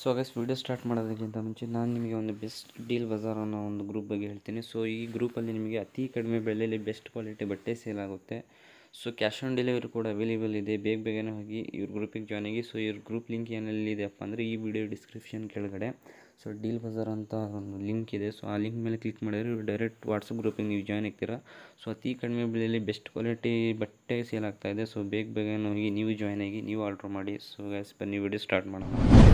So guys video start ಮಾಡೋದಕ್ಕಿಂತ ಮುಂಚೆ ನಾನು ನಿಮಗೆ ಒಂದು ಬೆಸ್ಟ್ ಡೀಲ್ ಬಜಾರ್ ಅನ್ನೋ ಒಂದು ಗ್ರೂಪ್ ಬಗ್ಗೆ ಹೇಳ್ತೀನಿ. ಸೊ ಈ ಗ್ರೂಪಲ್ಲಿ ನಿಮಗೆ ಅತಿ ಕಡಿಮೆ ಬೆಲೆಯಲ್ಲಿ ಬೆಸ್ಟ್ ಕ್ವಾಲಿಟಿ ಬಟ್ಟೆ ಸೇಲ್ ಆಗುತ್ತೆ. ಸೊ ಕ್ಯಾಶ್ ಆನ್ ಡೆಲಿವರಿ ಕೂಡ ಅವೈಲೇಬಲ್ ಇದೆ. ಬೇಗನೆ ಹೋಗಿ ಇವ್ರ ಗ್ರೂಪಿಗೆ ಜಾಯ್ನ್ ಆಗಿ. ಸೊ ಇವ್ರ ಗ್ರೂಪ್ ಲಿಂಕ್ ಏನೆಲ್ಲಿದೆಯಪ್ಪ ಅಂದರೆ ಈ ವಿಡಿಯೋ ಡಿಸ್ಕ್ರಿಪ್ಷನ್ ಕೆಳಗಡೆ ಸೊ ಡೀಲ್ ಬಜಾರ್ ಅಂತ ಒಂದು ಲಿಂಕ್ ಇದೆ. ಸೊ ಆ ಲಿಂಕ್ ಮೇಲೆ ಕ್ಲಿಕ್ ಮಾಡಿದ್ರೆ ಇವ್ರು ಡೈರೆಕ್ಟ್ ವಾಟ್ಸಪ್ ಗ್ರೂಪಿಗೆ ನೀವು ಜಾಯ್ನ್ ಆಗ್ತೀರಾ. ಸೊ ಅತಿ ಕಡಿಮೆ ಬೆಲೆಯಲ್ಲಿ ಬೆಸ್ಟ್ ಕ್ವಾಲಿಟಿ ಬಟ್ಟೆ ಸೇಲ್ ಆಗ್ತಾಯಿದೆ. ಸೊ ಬೇಗನೆ ಹೋಗಿ ನೀವು ಜಾಯ್ನ್ ಆಗಿ ನೀವು ಆರ್ಡ್ರ್ ಮಾಡಿ. ಸೊ ಗೈಸ್ ಬನ್ನಿ ವಿಡಿಯೋ ಸ್ಟಾರ್ಟ್ ಮಾಡೋಣ.